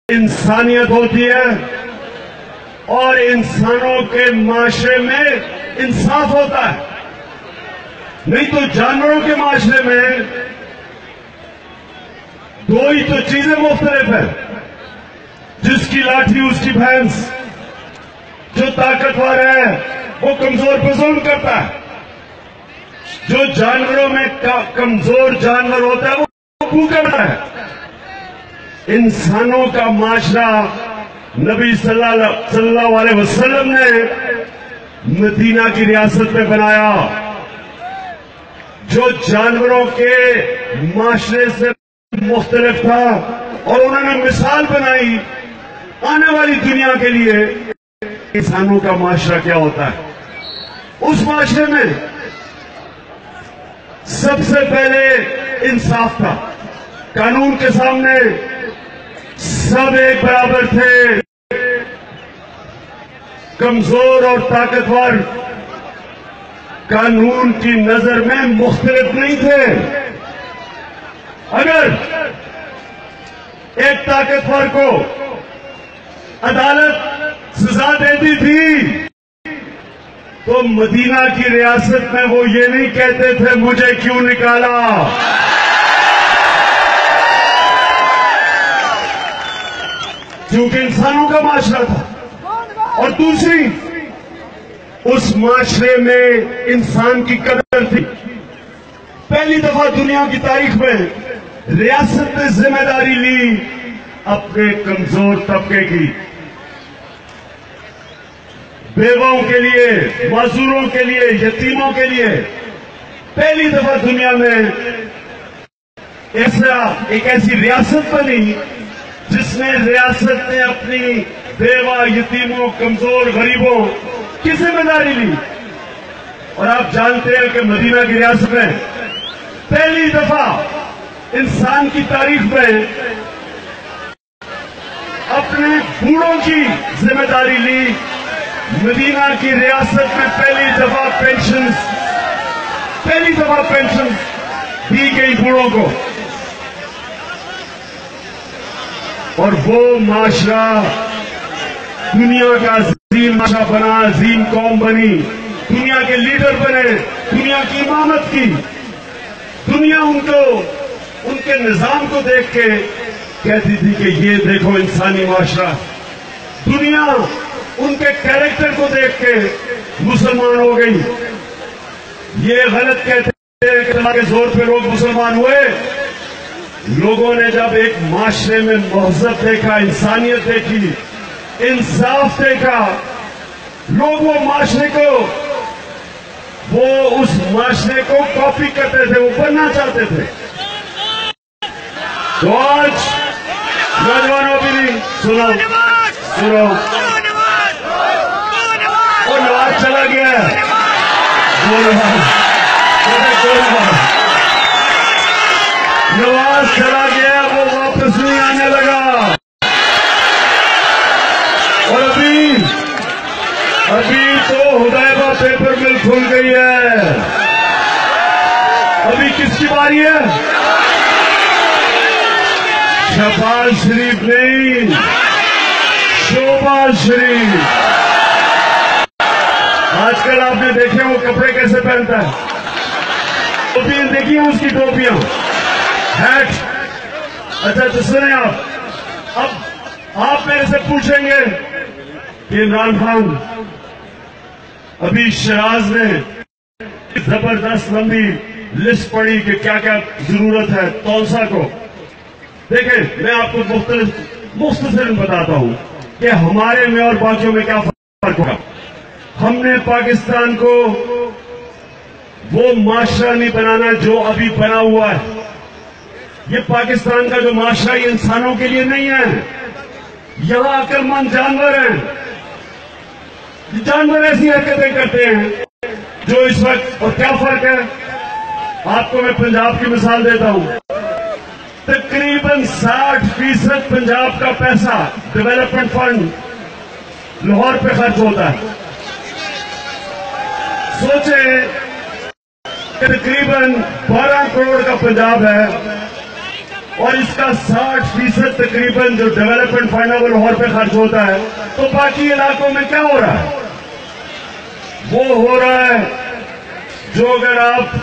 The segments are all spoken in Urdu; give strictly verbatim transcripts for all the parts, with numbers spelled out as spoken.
इंसानियत होती है और इंसानों के माशरे में इंसाफ होता है। नहीं तो जानवरों के माशरे में दो ही तो चीजें मुख्तलिफ है, जिसकी लाठी उसकी भैंस। जो ताकतवर है वो कमजोर पर जुल्म करता है, जो जानवरों में कमजोर जानवर होता है वो भूखा करता है। इंसानों का माशरा नबी सल्लल्लाहु अलैहि वसल्लम ने मदीना की रियासत में बनाया, जो जानवरों के माशरे से मुख्तलिफ था, और उन्होंने मिसाल बनाई आने वाली दुनिया के लिए इंसानों का माशरा क्या होता है। उस माशरे में सबसे पहले इंसाफ था, कानून के सामने सब एक बराबर थे, कमजोर और ताकतवर कानून की नजर में मुख्तलिफ नहीं थे। अगर एक ताकतवर को अदालत सजा देती थी तो मदीना की रियासत में वो ये नहीं कहते थे मुझे क्यों निकाला, क्योंकि इंसानों का माशरा था। और दूसरी, उस माशरे में इंसान की कदर थी। पहली दफा दुनिया की तारीख में रियासत ने जिम्मेदारी ली अपने कमजोर तबके की, बेवाओं के लिए, मजदूरों के लिए, यतीमों के लिए। पहली दफा दुनिया में ऐसा एक ऐसी रियासत बनी जिसने रियासत ने अपनी बेवा, यतीमों, कमजोर, गरीबों की जिम्मेदारी ली। और आप जानते हैं कि मदीना की रियासत में पहली दफा इंसान की तारीख में अपने बूढ़ों की जिम्मेदारी ली। मदीना की रियासत में पहली दफा पेंशन पहली दफा पेंशन दी गई बूढ़ों को। और वो माशरा दुनिया का अजीम माशरा बना, अजीम कौम बनी, दुनिया के लीडर बने, दुनिया की इमामत की। दुनिया उनको, उनके निजाम को देख के कहती थी कि ये देखो इंसानी माशरा। दुनिया उनके कैरेक्टर को देख के मुसलमान हो गई। ये गलत कहते हैं कि अल्लाह के जोर पे लोग मुसलमान हुए। लोगों ने जब एक माशरे में महज़्ज़त देखा, इंसानियत देखी, इंसाफ देखा, लोग वो माशरे को, वो उस माशरे को कॉपी करते थे, वो बनना चाहते थे। तो आज नौजवानों भी नहीं, सुनो सुनो, वो नवाज चला गया, वो नवाज नवाज चला गया, वो वापस नहीं आने लगा। और अभी अभी तो हुदैबा पेपर मिल खुल गई है। अभी किसकी बारी है? शहबाज शरीफ नहीं, शोबाज शरीफ। आजकल आपने देखे वो कपड़े कैसे पहनता है, टोपियां देखी हैं उसकी, टोपियां, हैट। अच्छा तो सुने आप, अब आप मेरे से पूछेंगे कि इमरान खान, अभी शराज ने जबरदस्त लंबी लिस्ट पड़ी कि क्या क्या जरूरत है तौसा को। देखें, मैं आपको मुख्तलिफ मुख्तसर बताता हूं कि हमारे में और बाकियों में क्या फर्क होगा। हमने पाकिस्तान को वो माशरा नहीं बनाना जो अभी बना हुआ है। ये पाकिस्तान का जो माशरा ये इंसानों के लिए नहीं है। यहां अक्लमंद जानवर हैं, जानवर ऐसी हरकतें करते हैं जो इस वक्त। और क्या फर्क है, आपको मैं पंजाब की मिसाल देता हूं। तकरीबन साठ फीसद पंजाब का पैसा डेवलपमेंट फंड लाहौर पे खर्च होता है। सोचे तकरीबन बारह करोड़ का पंजाब है, اور اس کا ساٹھ فیصد تقریباً جو ڈیولپمنٹ فنڈ ہے وہ لاہور پہ خرچ ہوتا ہے، تو باقی علاقوں میں کیا ہو رہا ہے؟ وہ ہو رہا ہے جو اگر آپ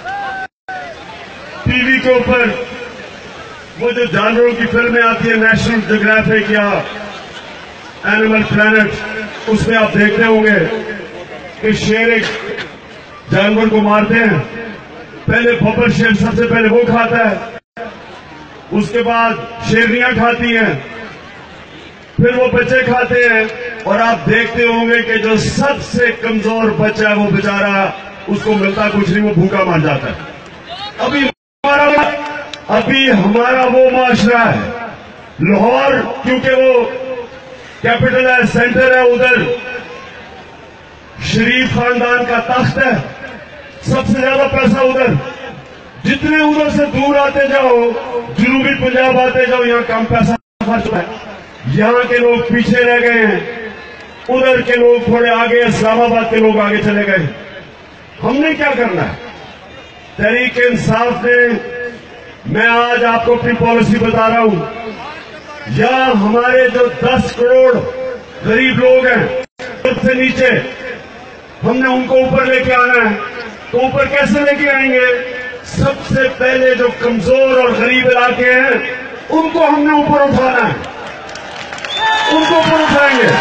ٹی وی کے اوپر وہ جو جانوروں کی فلمیں آتی ہیں، نیشنل جیوگرافک یا اینیمل پلانٹ، اس میں آپ دیکھتے ہوں گے کہ شیر ایک جانور کو مارتے ہیں، پہلے بھپر شیر سب سے پہلے وہ کھاتا ہے، اس کے بعد شیرنیاں کھاتی ہیں، پھر وہ بچے کھاتے ہیں، اور آپ دیکھتے ہوں گے کہ جو سب سے کمزور بچہ ہے وہ بیچارہ اس کو ملتا کچھ نہیں، وہ بھوکا مر جاتا ہے۔ ابھی ہمارا ابھی ہمارا وہ معاشرہ ہے لاہور، کیونکہ وہ کیپٹل ہے، سینٹر ہے، ادھر شریف خاندان کا تخت ہے، سب سے زیادہ پیسہ ادھر، جتنے ادھر سے دور آتے جاؤ، جنوبی پنجاب آتے جاؤ، یہاں کم پیسہ خرچ ہوا ہے، یہاں کے لوگ پیچھے رہ گئے ہیں، ادھر کے لوگ تھوڑے آگے، اسلام آباد کے لوگ آگے چلے گئے۔ ہم نے کیا کرنا ہے؟ تحریک انصاف نے، میں آج آپ کو اپنی پالیسی بتا رہا ہوں، یا ہمارے جو دس کروڑ غریب لوگ ہیں سب سے نیچے، ہم نے ان کو اوپر لے کے آنا ہے، تو اوپر کیسے لے کے آئیں گے؟ سب سے پہلے جو کمزور اور غریب علاقے ہیں ان کو ہم نے اوپر اٹھانا ہے، ان کو اوپر اٹھائیں گے۔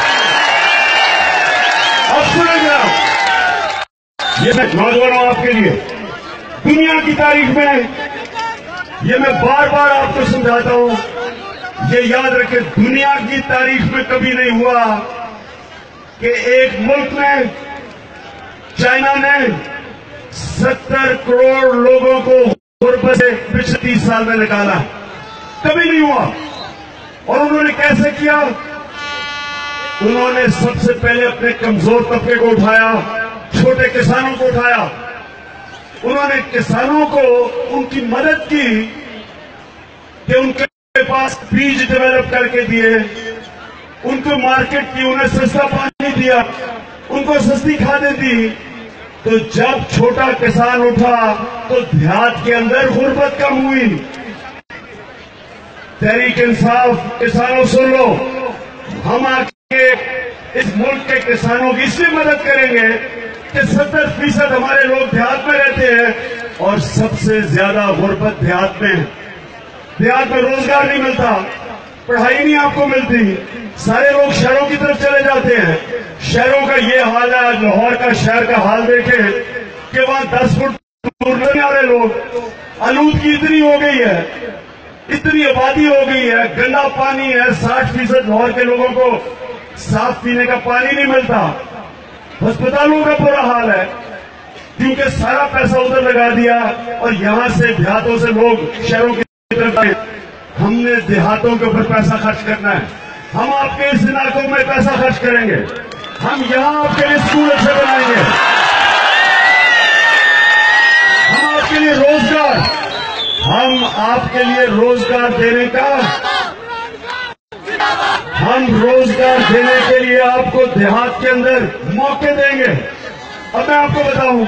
اب سنیں گے آپ، یہ میں نوجوانوں آپ کے لیے دنیا کی تاریخ میں، یہ میں بار بار آپ کو سمجھاتا ہوں، یہ یاد رکھیں، دنیا کی تاریخ میں کبھی نہیں ہوا کہ ایک ملک میں چائنا نے ستر کروڑ لوگوں کو غربت سے پچھلے تیس سال میں نکالا، کبھی نہیں ہوا۔ اور انہوں نے کیسے کیا؟ انہوں نے سب سے پہلے اپنے کمزور طبقے کو اٹھایا، چھوٹے کسانوں کو اٹھایا، انہوں نے کسانوں کو ان کی مدد کی کہ ان کے پاس بیج ڈیولپ کر کے دیے، ان کو مارکیٹ کی، انہیں سستا پانی دیا، ان کو سستی کھادیں دی۔ تو جب چھوٹا کسان اٹھا تو دیہات کے اندر غربت کم ہوئی۔ تحریک انصاف، کسانوں سن لو، ہم آ کے اس ملک کے کسانوں کی اس لیے مدد کریں گے کہ ستر فیصد ہمارے لوگ دیہات میں رہتے ہیں اور سب سے زیادہ غربت دیہات میں ہے۔ دیہات میں روزگار نہیں ملتا، پڑھائی نہیں آپ کو ملتی، سارے لوگ شہروں کی طرف چلے جاتے ہیں۔ شہروں کا یہ حال ہے، آج لاہور کا شہر کا حال دیکھیں کہ وہاں دس فٹ دور نہیں آ رہے لوگ، آلودگی اتنی ہو گئی ہے، اتنی آبادی ہو گئی ہے، گندا پانی ہے، ساٹھ فیصد لاہور کے لوگوں کو صاف پینے کا پانی نہیں ملتا، ہسپتالوں کا برا حال ہے، کیونکہ سارا پیسہ ادھر لگا دیا اور یہاں سے دیہاتوں سے لوگ شہروں کی طرف آئے۔ ہم نے دیہاتوں کے اوپر پیسہ خرچ کرنا ہے، ہم آپ کے اس علاقوں میں پیسہ خرچ کریں گے، ہم یہاں آپ کے لیے اسکول اچھے بنائیں گے، ہم آپ کے لیے روزگار ہم آپ کے لیے روزگار دینے کا ہم روزگار دینے کے لیے آپ کو دیہات کے اندر موقع دیں گے۔ اب میں آپ کو بتاؤں،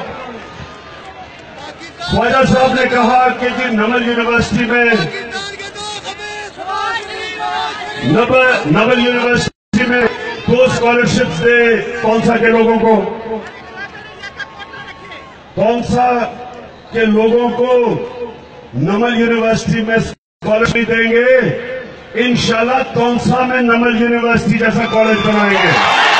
خواجہ صاحب نے کہا کہ جی نمل یونیورسٹی میں نمل یونیورسٹی میں دو اسکالرشپس دے ٹونسا کے لوگوں کو، ٹونسا کے لوگوں کو نمل یونیورسٹی میں اسکالرشپ دیں گے، انشاءاللہ ٹونسا میں نمل یونیورسٹی جیسا کالج بنائیں گے۔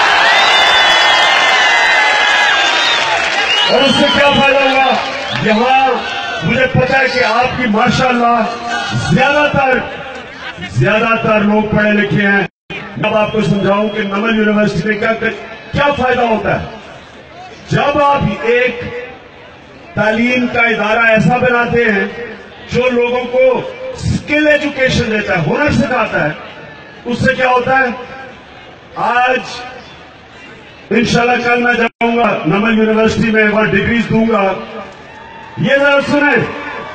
اور اس سے کیا فائدہ ہوگا؟ یہاں مجھے پتا ہے کہ آپ کی ماشاءاللہ زیادہ تر زیادہ تر لوگ پڑھے لکھے ہیں۔ اب آپ کو سمجھاؤں کہ نمل یونیورسٹی میں کیا کیا فائدہ ہوتا ہے۔ جب آپ ایک تعلیم کا ادارہ ایسا بناتے ہیں جو لوگوں کو اسکل ایجوکیشن دیتا ہے، ہنر سکھاتا ہے، اس سے کیا ہوتا ہے؟ آج انشاءاللہ کل میں جاؤں گا نمل یونیورسٹی میں، وہاں ڈگریز دوں گا۔ یہ ذرا سنیں،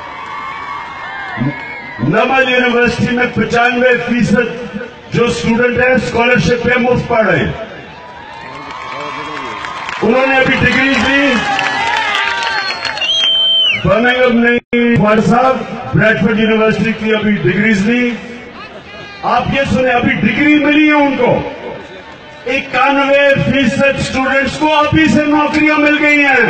نمل یونیورسٹی میں پچانوے فیصد جو اسٹوڈنٹ ہیں اسکالرشپ پہ مفت پڑھ رہے ہیں، انہوں نے ابھی ڈگریز لی۔ برمنگھم نہیں، خواجہ صاحب ब्रैडफोर्ड यूनिवर्सिटी की अभी डिग्रीज ली। आप ये सुने, अभी डिग्री मिली है उनको। इक्यानवे फीसद स्टूडेंट्स को अभी से नौकरियां मिल गई हैं।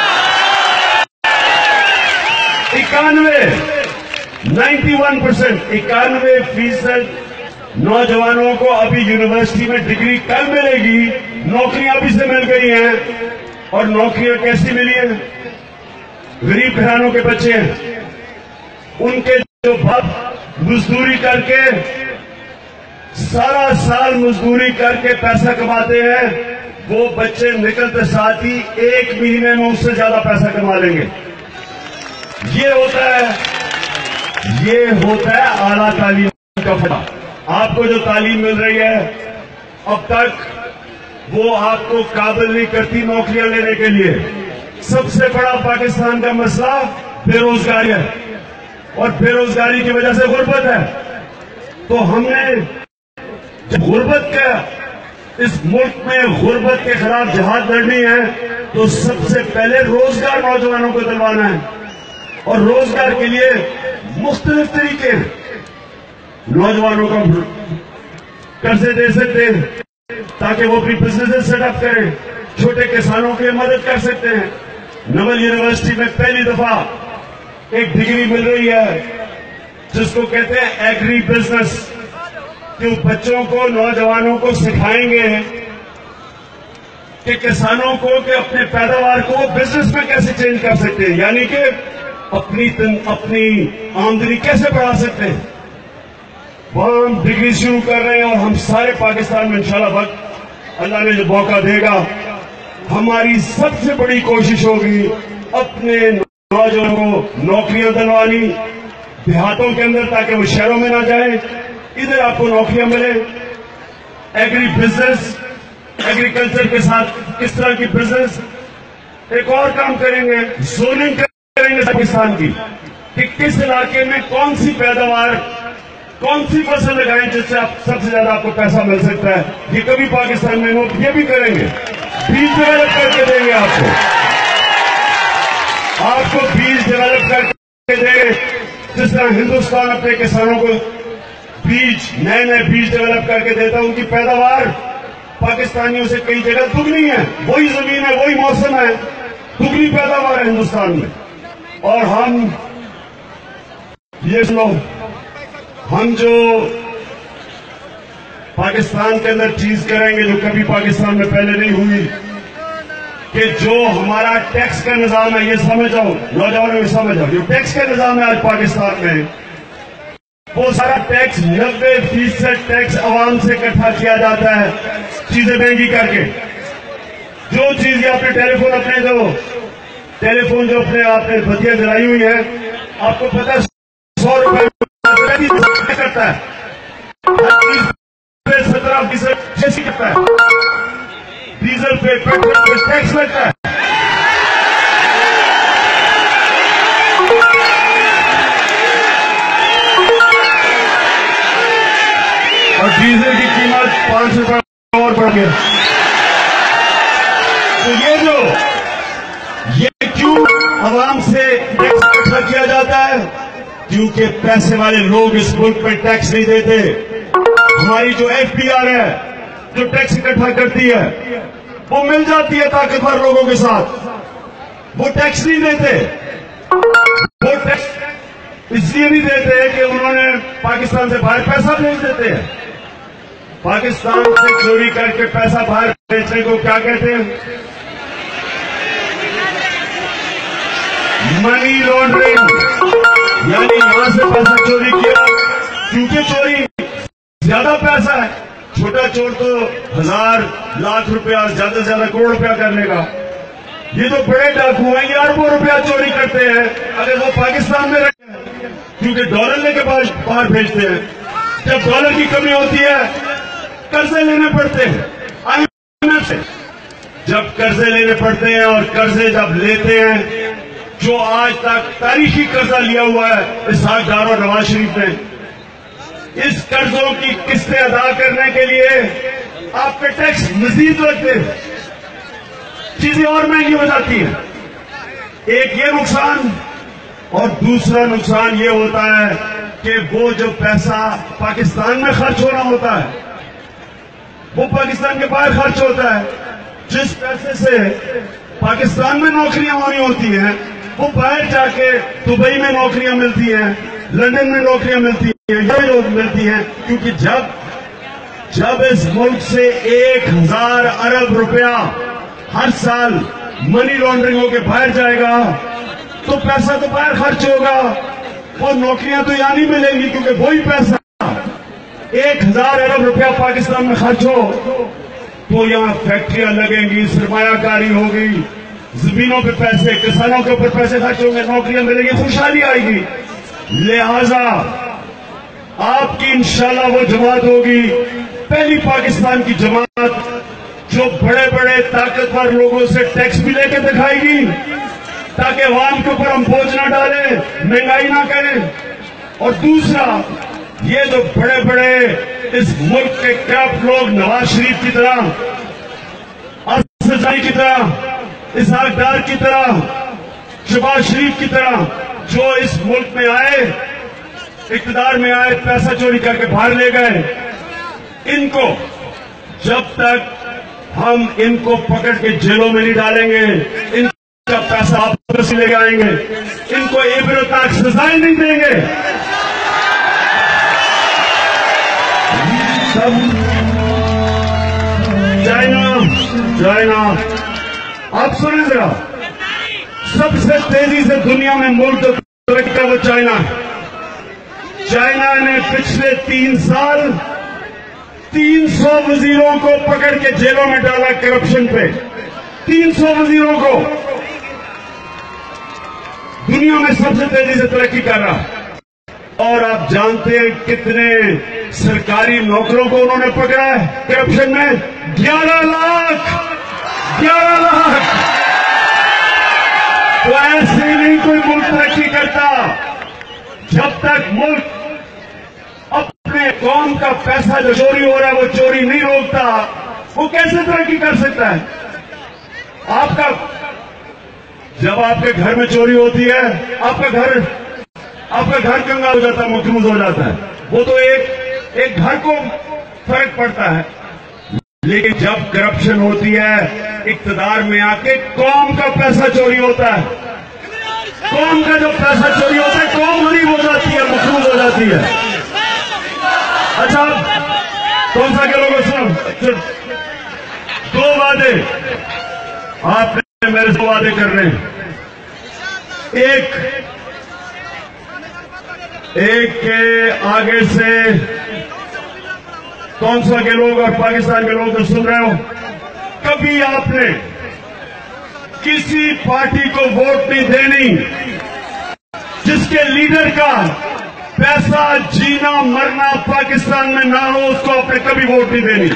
इक्यानवे नाइन्टी वन परसेंट इक्यानवे फीसद नौजवानों को अभी यूनिवर्सिटी में डिग्री कल मिलेगी, नौकरियां अभी से मिल गई हैं। और नौकरियां कैसी मिली हैं? गरीब घरानों के बच्चे हैं, उनके जो बाप मजदूरी करके सारा साल मजदूरी करके पैसा कमाते हैं, वो बच्चे निकलते साथ ही एक महीने में उससे ज्यादा पैसा कमा लेंगे। ये होता है ये होता है आला तालीम का फायदा। आपको जो तालीम मिल रही है अब तक, वो आपको काबिल नहीं करती नौकरियां लेने के लिए। सबसे बड़ा पाकिस्तान का मसला बेरोजगारी है, और बेरोजगारी की वजह से गुर्बत है। तो हमने जब गुर्बत का, इस मुल्क में गुर्बत के खिलाफ जिहाद लड़नी है, तो सबसे पहले रोजगार नौजवानों को दिलवाना है। और रोजगार के लिए मुख्तलिफ तरीके हैं। नौजवानों को कर्जे दे सकते हैं ताकि वो अपनी बिजनेस सेटअप करें, छोटे किसानों की मदद कर सकते हैं। नवल यूनिवर्सिटी में पहली दफा एक डिग्री मिल रही है जिसको कहते हैं एग्री बिजनेस, जो बच्चों को, नौजवानों को सिखाएंगे कि किसानों को कि अपने पैदावार को वो बिजनेस में कैसे चेंज कर सकते हैं, यानी कि अपनी अपनी आमदनी कैसे बढ़ा सकते हैं। वहां हम डिग्री शुरू कर रहे हैं, और हम सारे पाकिस्तान में इंशाल्लाह वक्त अल्लाह ने जो मौका देगा, हमारी सबसे बड़ी कोशिश होगी अपने नौजवानों को नौकरियां दिलवानी देहातों के अंदर, ताकि वो शहरों में ना जाए, इधर आपको नौकरियां मिले। एग्री बिजनेस, एग्रीकल्चर के साथ किस तरह की बिजनेस। एक और काम करेंगे, जोनिंग करेंगे पाकिस्तान की, कि किस इलाके में कौन सी पैदावार, कौन सी फसल लगाएं जिससे आप सबसे ज्यादा आपको पैसा मिल सकता है। ये कभी पाकिस्तान में लोग ये भी करेंगे, बीज डेवलप करके देंगे आपको आपको बीज डेवलप करके देंगे। जिस तरह हिंदुस्तान अपने किसानों को बीज, नए नए बीज डेवलप करके देता है, उनकी पैदावार पाकिस्तानियों से कई जगह दुगनी है। वही जमीन है, वही मौसम है, दुगनी पैदावार है हिंदुस्तान में। और हम ये सुनो, हम जो पाकिस्तान के अंदर चीज करेंगे जो कभी पाकिस्तान में पहले नहीं हुई, कि जो हमारा टैक्स का निजाम है, ये समझ आओ नौजवानों में, समझ आओ जो टैक्स का निजाम है आज पाकिस्तान में, वो सारा टैक्स, नब्बे फीसद टैक्स आवाम से इकट्ठा किया जाता है चीजें महंगी करके। जो चीज आपने टेलीफोन, अपने जो टेलीफोन जो अपने आपने बत्तियां जलाई हुई है, आपको पता है सौ रुपए करता है, सत्रह फीसद जैसी करता है, डीजल पे, पेट्रोल पे टैक्स लगता है। और डीजल की कीमत पांच रुपए और बढ़ गया। तो ये जो ये क्यों आवाम से टैक्स इकट्ठा किया जाता है? क्योंकि पैसे वाले लोग इस मुल्क में टैक्स नहीं देते। हमारी जो एफ पी आर है, जो टैक्स इकट्ठा करती है, वो मिल जाती है ताकतवर लोगों के साथ, वो टैक्स नहीं देते। वो टैक्स इसलिए नहीं देते कि उन्होंने पाकिस्तान से बाहर पैसा भेज देते हैं। पाकिस्तान से चोरी करके पैसा बाहर भेजने को क्या कहते हैं? Money laundering. यानी यहां से पैसा चोरी किया, क्योंकि चोरी ज्यादा पैसा है। छोटा चोर तो हजार लाख रुपया, ज्यादा से ज्यादा करोड़ रुपया कर लेगा। ये तो बड़े डाकू हैं, ये अरबों रुपया चोरी करते हैं अगर वो पाकिस्तान में रखे, क्योंकि डॉलर लेके बाहर भेजते हैं। जब डॉलर की कमी होती है, कर्जे लेने पड़ते हैं आई एम एफ से। जब कर्जे लेने पड़ते हैं, और कर्जे जब लेते हैं, जो आज तक तारीखी कर्जा लिया हुआ है इसहाक डार और नवाज शरीफ ने, इस कर्जों की किस्तें अदा करने के लिए आप पे टैक्स मजीद लगते हैं, चीजें और महंगी हो जाती हैं। एक ये नुकसान اور دوسرا نقصان یہ ہوتا ہے کہ وہ جو پیسہ پاکستان میں خرچ ہونا ہوتا ہے وہ پاکستان کے باہر خرچ ہوتا ہے. جس پیسے سے پاکستان میں نوکریاں ہونی ہوتی ہیں وہ باہر جا کے دبئی میں نوکریاں ملتی ہیں, لندن میں نوکریاں ملتی ہیں, یہ لوگ ملتی ہیں. کیونکہ جب جب اس ملک سے ایک ہزار ارب روپیہ ہر سال منی لانڈرنگ ہو کے باہر جائے گا تو پیسہ تو باہر خرچ ہوگا اور نوکریاں تو یہاں نہیں ملیں گی. کیونکہ وہی پیسہ ایک ہزار ارب روپیہ پاکستان میں خرچ ہو تو یہاں فیکٹریاں لگیں گی, سرمایہ کاری ہوگی, زمینوں پہ پیسے, کسانوں کے اوپر پیسے خرچ ہوں گے, نوکریاں ملیں گی, خوشحالی آئے گی. لہذا آپ کی انشاءاللہ وہ جماعت ہوگی, پہلی پاکستان کی جماعت جو بڑے بڑے طاقتور لوگوں سے ٹیکس بھی لے کے دکھائے گی تاکہ عوام کے اوپر ہم بوجھ نہ ڈالیں, مہنگائی نہ کریں. اور دوسرا یہ جو بڑے بڑے اس ملک کے کرپٹ لوگ نواز شریف کی طرح, اسد کی طرح, اسحاق ڈار کی طرح, شہباز شریف کی طرح جو اس ملک میں آئے, اقتدار میں آئے, پیسہ چوری کر کے باہر لے گئے, ان کو جب تک ہم ان کو پکڑ کے جیلوں میں نہیں ڈالیں گے ان کا پیسہ واپس لے کے آئیں گے, ان کو عبرتناک سزائیں نہیں دیں گے. چائنا چائنا آپ سنیں ذرا, سب سے تیزی سے دنیا میں ملک ترقی کا وہ چائنا ہے. چائنا نے پچھلے تین سال تین سو وزیروں کو پکڑ کے جیلوں میں ڈالا کرپشن پہ. تین سو وزیروں کو دنیا میں سب سے تیزی سے ترقی کر رہا. اور آپ جانتے ہیں کتنے سرکاری نوکروں کو انہوں نے پکڑا ہے کرپشن میں؟ گیارہ لاکھ گیارہ لاکھ تو ایسے ہی نہیں کوئی ملک ترقی کرتا. جب تک ملک اپنے قوم کا پیسہ جو چوری ہو رہا ہے وہ چوری نہیں روکتا, وہ کیسے ترقی کر سکتا ہے؟ آپ کا جب آپ کے گھر میں چوری ہوتی ہے آپ کا گھر آپ کا گھر کنگال ہو جاتا ہے, مفلوج ہو جاتا ہے, وہ تو ایک ایک گھر کو فرق پڑتا ہے. لیکن جب کرپشن ہوتی ہے اقتدار میں آ کے قوم کا پیسہ چوری ہوتا ہے, قوم کا جو پیسہ چوری ہوتا ہے قوم غریب ہو جاتی ہے, مفلوج ہو جاتی ہے. اچھا ٹونسا کے لوگوں سن, دو وعدے آپ نے میرے سے وعدے کر رہے ہیں. ایک ایک کے آگے سے ٹونسا کے لوگ اور پاکستان کے لوگ جو سن رہے ہو, کبھی آپ نے کسی پارٹی کو ووٹ نہیں دینی جس کے لیڈر کا پیسہ جینا مرنا پاکستان میں نہ ہو, اس کو آپ نے کبھی ووٹ نہیں دینی.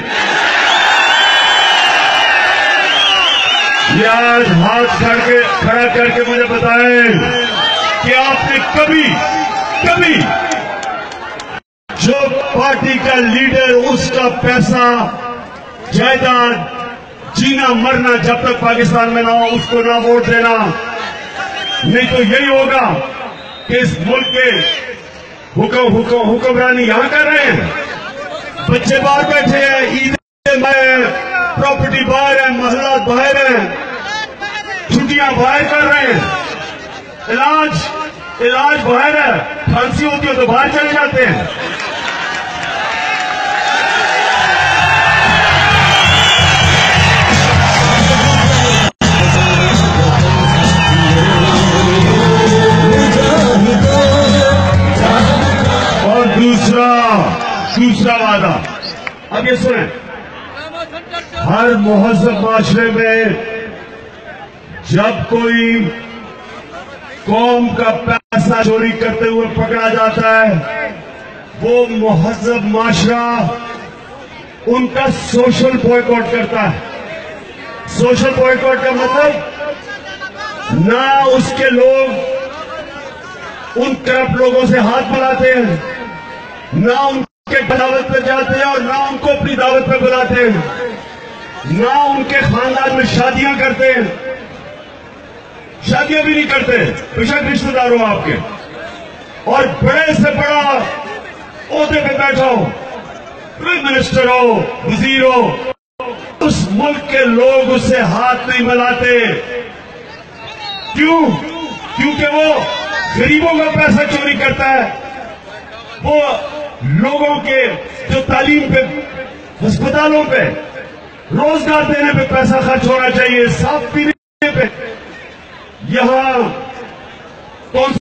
یہ آج ہاتھ کھڑ کے کھڑا کر کے مجھے بتائیں کہ آپ نے کبھی کبھی جو پارٹی کا لیڈر اس کا پیسہ جائیداد جینا مرنا جب تک پاکستان میں نہ ہو اس کو نہ ووٹ دینا. نہیں تو یہی ہوگا کہ اس ملک کے حکم حکم حکمرانی یہاں کر رہے ہیں, بچے باہر بیٹھے ہیں, عیدیں باہر ہیں, پراپرٹی باہر ہے, محلات باہر ہیں, چھٹیاں باہر کر رہے ہیں, علاج علاج باہر ہے, کھانسی ہوتی ہے تو باہر چلے جاتے ہیں. اور دوسرا دوسرا وعدہ اب یہ سنیں, ہر مہذب معاشرے میں جب کوئی قوم کا پیسہ چوری کرتے ہوئے پکڑا جاتا ہے وہ مہذب معاشرہ ان کا سوشل بوائکاٹ کرتا ہے. سوشل بوائکاٹ کا مطلب نہ اس کے لوگ ان کرپٹ لوگوں سے ہاتھ ملاتے ہیں, نہ ان کے دعوت پہ جاتے ہیں اور نہ ان کو اپنی دعوت پہ بلاتے ہیں, نہ ان کے خاندان میں شادیاں کرتے ہیں. شادیاں بھی نہیں کرتے بشک رشتہ دار ہو آپ کے، اور بڑے سے بڑا عہدے پہ بیٹھا ہو، پرائم منسٹر ہو، وزیر ہو، اس ملک کے لوگ اس سے ہاتھ نہیں ملاتے. کیوں؟ کیونکہ وہ غریبوں کا پیسہ چوری کرتا ہے، وہ لوگوں کے جو تعلیم پہ، ہسپتالوں پہ، روزگار دینے پہ پیسہ خرچ ہونا چاہیے، صاف پینے پہ. یہاں ٹونسا